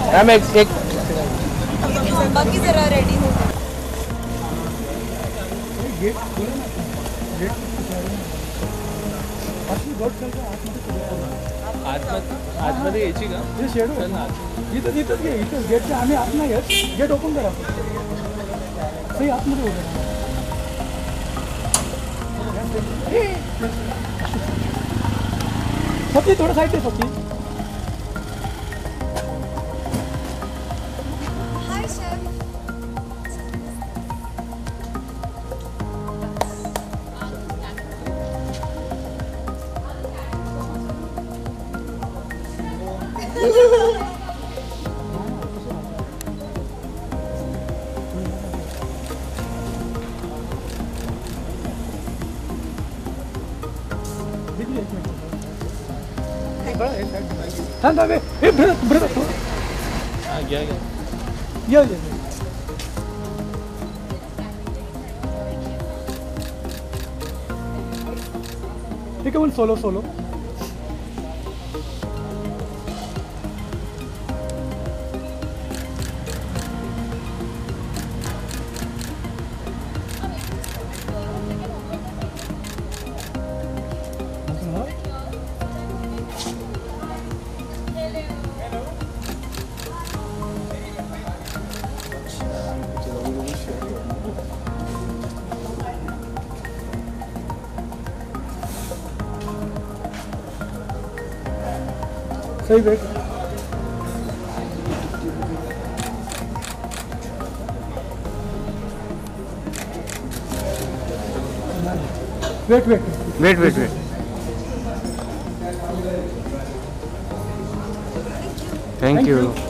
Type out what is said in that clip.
ma'am एक बाकी जरा रेडी हो आतमध्ये यायची का हे शेड इथंच इथंच घे इथंच गेटच्या आम्ही आत नाही घेत गेट ओपन करा सही आतमध्ये होतं सती थोडं साईड आहे सती हाय शेफ थांब थांब हे भरत घ्या ये ठीक आहे पण सोलो सोलो सही wait wait wait wait wait wait thank you